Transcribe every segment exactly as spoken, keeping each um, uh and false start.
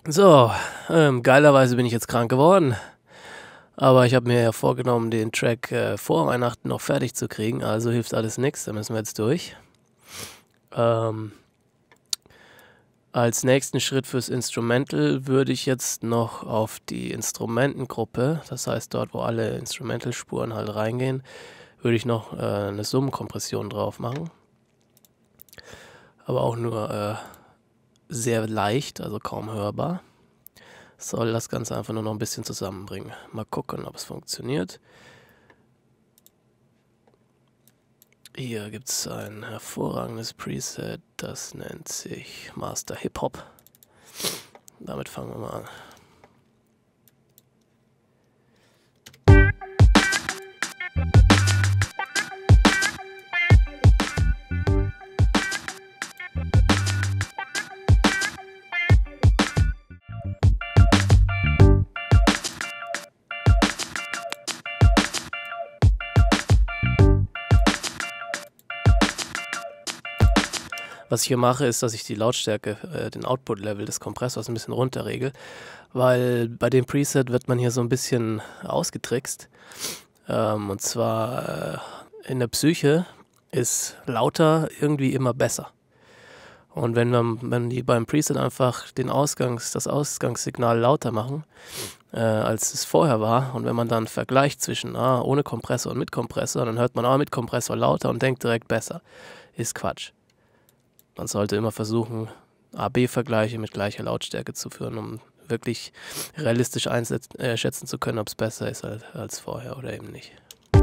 So, ähm, geilerweise bin ich jetzt krank geworden. Aber ich habe mir ja vorgenommen, den Track äh, vor Weihnachten noch fertig zu kriegen. Also hilft alles nichts, da müssen wir jetzt durch. Ähm, als nächsten Schritt fürs Instrumental würde ich jetzt noch auf die Instrumentengruppe, das heißt dort, wo alle Instrumental-Spuren halt reingehen, würde ich noch äh, eine Summenkompression drauf machen. Aber auch nur äh, sehr leicht, also kaum hörbar. Soll das Ganze einfach nur noch ein bisschen zusammenbringen. Mal gucken, ob es funktioniert. Hier gibt es ein hervorragendes Preset, das nennt sich Master Hip Hop. Damit fangen wir mal an. Was ich hier mache, ist, dass ich die Lautstärke, äh, den Output-Level des Kompressors ein bisschen runterregel, weil bei dem Preset wird man hier so ein bisschen ausgetrickst. Ähm, und zwar äh, in der Psyche ist lauter irgendwie immer besser. Und wenn man, wenn die beim Preset einfach den Ausgangs, das Ausgangssignal lauter machen, äh, als es vorher war, und wenn man dann vergleicht zwischen ah, ohne Kompressor und mit Kompressor, dann hört man ah, mit Kompressor lauter und denkt direkt besser. Ist Quatsch. Man sollte immer versuchen, A B Vergleiche mit gleicher Lautstärke zu führen, um wirklich realistisch einschätzen zu können, ob es besser ist als, als vorher oder eben nicht.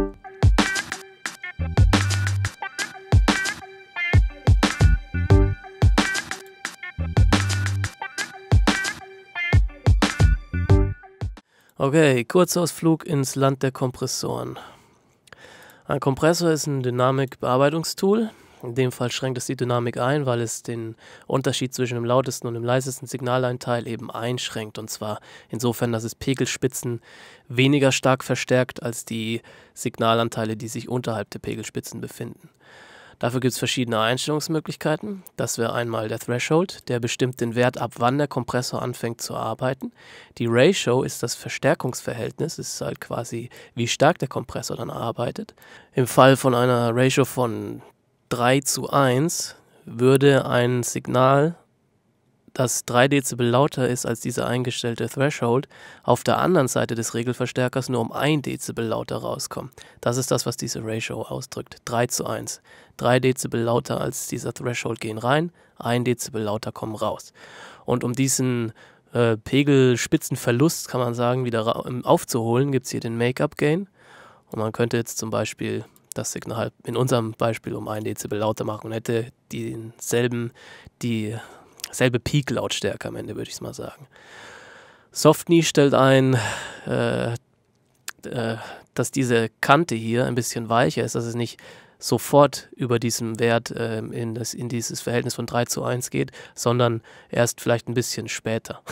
Okay, Kurzausflug ins Land der Kompressoren. Ein Kompressor ist ein Dynamikbearbeitungstool. In dem Fall schränkt es die Dynamik ein, weil es den Unterschied zwischen dem lautesten und dem leisesten Signaleinteil eben einschränkt. Und zwar insofern, dass es Pegelspitzen weniger stark verstärkt als die Signalanteile, die sich unterhalb der Pegelspitzen befinden. Dafür gibt es verschiedene Einstellungsmöglichkeiten. Das wäre einmal der Threshold, der bestimmt den Wert, ab wann der Kompressor anfängt zu arbeiten. Die Ratio ist das Verstärkungsverhältnis, ist halt quasi, wie stark der Kompressor dann arbeitet. Im Fall von einer Ratio von drei zu eins würde ein Signal, das drei Dezibel lauter ist als dieser eingestellte Threshold, auf der anderen Seite des Regelverstärkers nur um ein Dezibel lauter rauskommen. Das ist das, was diese Ratio ausdrückt. drei zu eins. drei Dezibel lauter als dieser Threshold gehen rein, ein Dezibel lauter kommen raus. Und um diesen äh, Pegelspitzenverlust, kann man sagen, wieder aufzuholen, gibt es hier den Make-up-Gain. Und man könnte jetzt zum Beispiel das Signal in unserem Beispiel um ein Dezibel lauter machen und hätte denselben, die selbe Peak-Lautstärke am Ende, würde ich es mal sagen. Softney stellt ein, äh, äh, dass diese Kante hier ein bisschen weicher ist, dass es nicht sofort über diesem Wert äh, in, das, in dieses Verhältnis von drei zu eins geht, sondern erst vielleicht ein bisschen später.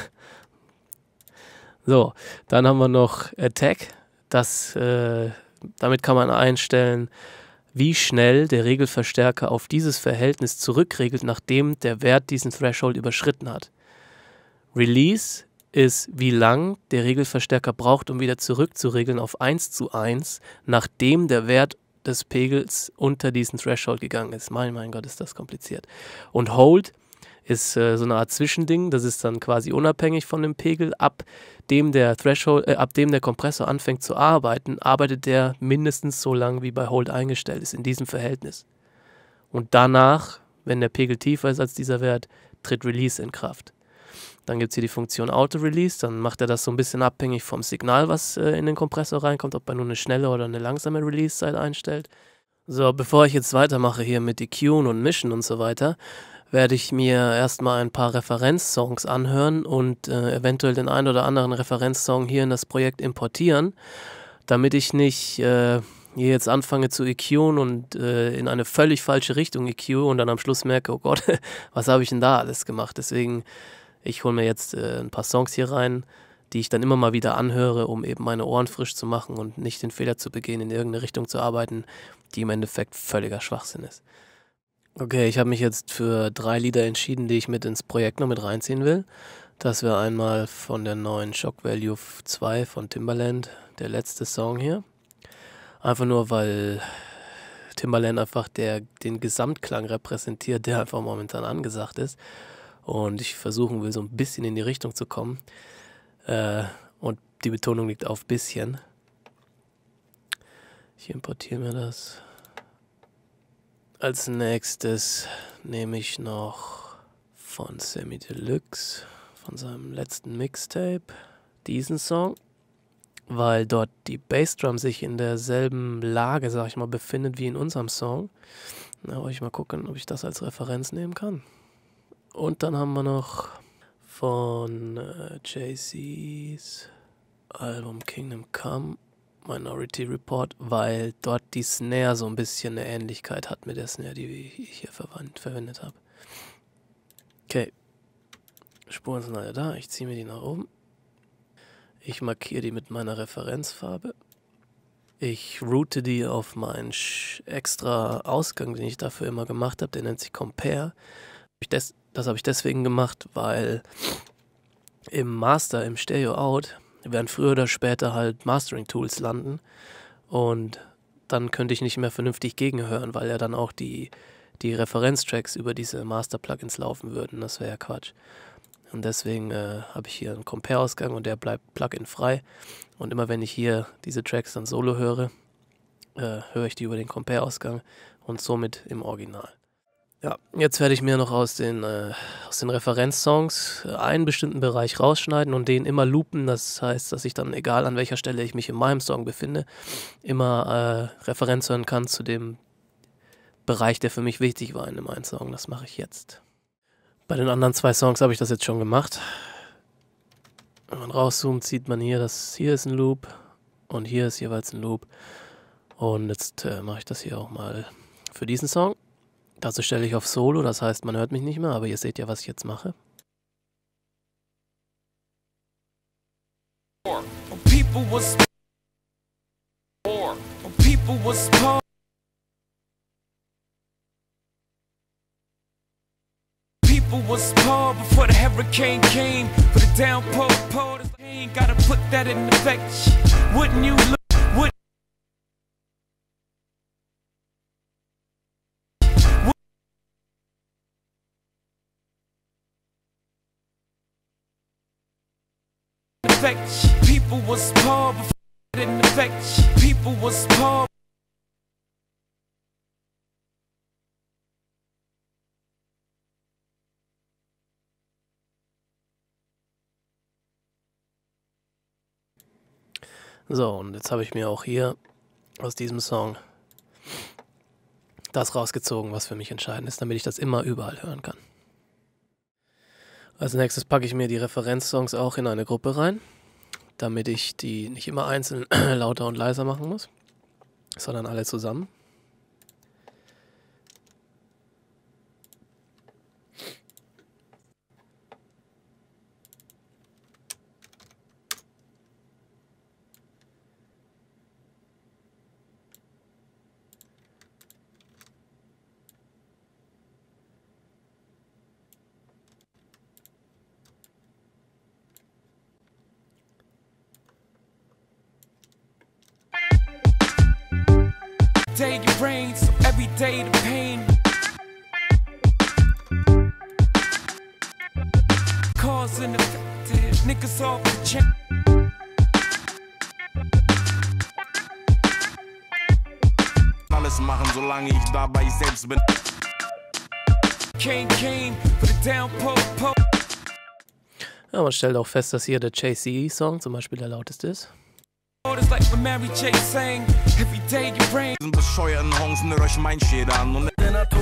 So, dann haben wir noch Attack. Das, äh, damit kann man einstellen, wie schnell der Regelverstärker auf dieses Verhältnis zurückregelt, nachdem der Wert diesen Threshold überschritten hat. Release ist, wie lang der Regelverstärker braucht, um wieder zurückzuregeln auf eins zu eins, nachdem der Wert des Pegels unter diesen Threshold gegangen ist. Mein, mein Gott, ist das kompliziert. Und Hold ist äh, so eine Art Zwischending, das ist dann quasi unabhängig von dem Pegel. Ab dem der Threshold, äh, ab dem der Kompressor anfängt zu arbeiten, arbeitet der mindestens so lang, wie bei Hold eingestellt ist, in diesem Verhältnis. Und danach, wenn der Pegel tiefer ist als dieser Wert, tritt Release in Kraft. Dann gibt es hier die Funktion Auto-Release, dann macht er das so ein bisschen abhängig vom Signal, was äh, in den Kompressor reinkommt, ob er nur eine schnelle oder eine langsame Release-Zeit einstellt. So, bevor ich jetzt weitermache hier mit E Q und Mischen und so weiter, werde ich mir erstmal ein paar Referenzsongs anhören und äh, eventuell den einen oder anderen Referenzsong hier in das Projekt importieren, damit ich nicht äh, hier jetzt anfange zu E Qen und äh, in eine völlig falsche Richtung E Q und dann am Schluss merke, oh Gott, was habe ich denn da alles gemacht? Deswegen, ich hole mir jetzt äh, ein paar Songs hier rein, die ich dann immer mal wieder anhöre, um eben meine Ohren frisch zu machen und nicht den Fehler zu begehen, in irgendeine Richtung zu arbeiten, die im Endeffekt völliger Schwachsinn ist. Okay, ich habe mich jetzt für drei Lieder entschieden, die ich mit ins Projekt noch mit reinziehen will. Das wäre einmal von der neuen Shock Value zwei von Timbaland, der letzte Song hier. Einfach nur, weil Timbaland einfach der, den Gesamtklang repräsentiert, der einfach momentan angesagt ist. Und ich versuchen will, so ein bisschen in die Richtung zu kommen. Äh, und die Betonung liegt auf bisschen. Ich importiere mir das. Als nächstes nehme ich noch von Samy Deluxe, von seinem letzten Mixtape, diesen Song, weil dort die Bassdrum sich in derselben Lage, sag ich mal, befindet wie in unserem Song. Da wollte ich mal gucken, ob ich das als Referenz nehmen kann. Und dann haben wir noch von äh, Jay-Z's Album Kingdom Come, Minority Report, weil dort die Snare so ein bisschen eine Ähnlichkeit hat mit der Snare, die ich hier verwandt, verwendet habe. Okay, Spuren sind alle da, ich ziehe mir die nach oben. Ich markiere die mit meiner Referenzfarbe. Ich route die auf meinen extra Ausgang, den ich dafür immer gemacht habe, der nennt sich Compare. Das, das habe ich deswegen gemacht, weil im Master, im Stereo-Out, werden früher oder später halt Mastering-Tools landen und dann könnte ich nicht mehr vernünftig gegenhören, weil ja dann auch die, die Referenztracks über diese Master-Plugins laufen würden. Das wäre ja Quatsch. Und deswegen äh, habe ich hier einen Compare-Ausgang und der bleibt Plugin frei. Und immer wenn ich hier diese Tracks dann solo höre, äh, höre ich die über den Compare-Ausgang und somit im Original. Ja, jetzt werde ich mir noch aus den, äh, aus den Referenzsongs einen bestimmten Bereich rausschneiden und den immer loopen. Das heißt, dass ich dann, egal an welcher Stelle ich mich in meinem Song befinde, immer äh, Referenz hören kann zu dem Bereich, der für mich wichtig war in meinem Song. Das mache ich jetzt. Bei den anderen zwei Songs habe ich das jetzt schon gemacht. Wenn man rauszoomt, sieht man hier, dass hier ist ein Loop und hier ist jeweils ein Loop. Und jetzt äh, mache ich das hier auch mal für diesen Song. Dazu stelle ich auf Solo, das heißt, man hört mich nicht mehr, aber ihr seht ja, was ich jetzt mache. People was poor before the hurricane came. For the downpour, poor, ain't gotta put that in effect. Wouldn't you look? Would People was poor before it in effect. People was poor. So, und jetzt habe ich mir auch hier aus diesem Song das rausgezogen, was für mich entscheidend ist, damit ich das immer überall hören kann. Als nächstes packe ich mir die Referenzsongs auch in eine Gruppe rein, damit ich die nicht immer einzeln lauter und leiser machen muss, sondern alle zusammen. Day it rains, so every day the pain. Cause and effective, niggas off the chain. Alles machen, solange ich dabei selbst bin. Came, came, for the downpour, po. Ja, man stellt auch fest, dass hier der Jay-Z-Song zum Beispiel der lauteste ist. Diesen bescheuerten Hongs nimmt euch mein Schädel an und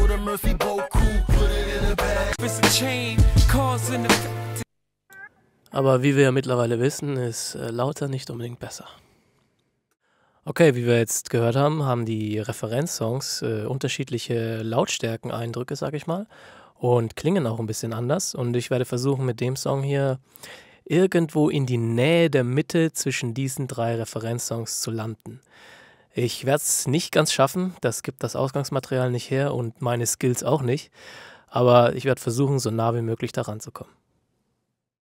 aber wie wir ja mittlerweile wissen, ist äh, lauter nicht unbedingt besser. Okay, wie wir jetzt gehört haben, haben die Referenzsongs äh, unterschiedliche Lautstärken-Eindrücke, sag ich mal, und klingen auch ein bisschen anders. Und ich werde versuchen, mit dem Song hier irgendwo in die Nähe der Mitte zwischen diesen drei Referenzsongs zu landen. Ich werde es nicht ganz schaffen, das gibt das Ausgangsmaterial nicht her und meine Skills auch nicht, aber ich werde versuchen, so nah wie möglich daran zu kommen.